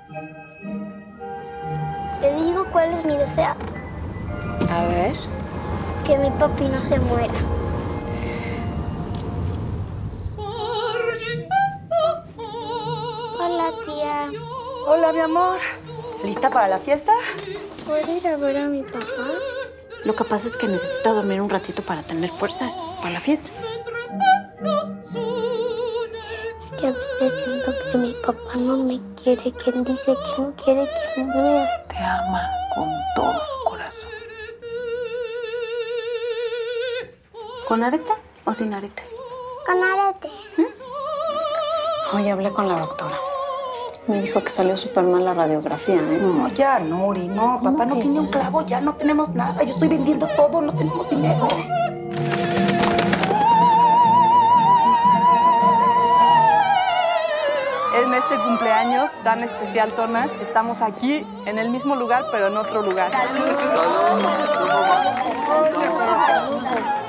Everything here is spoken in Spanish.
Te digo cuál es mi deseo. A ver. Que mi papi no se muera. Hola, tía. Hola, mi amor. ¿Lista para la fiesta? ¿Puedo ir a ver a mi papá? Lo que pasa es que necesita dormir un ratito para tener fuerzas para la fiesta. Es que a veces siento que mi papá no me quiere, que él dice que no quiere que me vea. Te ama con todo su corazón. ¿Con arete o sin arete? Con arete. Hoy hablé con la doctora. Me dijo que salió súper mal la radiografía, ¿eh? No, ya, Nuri, no. Papá no tiene un clavo, ya no tenemos nada. Yo estoy vendiendo todo, no tenemos dinero. En este cumpleaños tan especial, Tona, estamos aquí en el mismo lugar, pero en otro lugar. ¡Salud!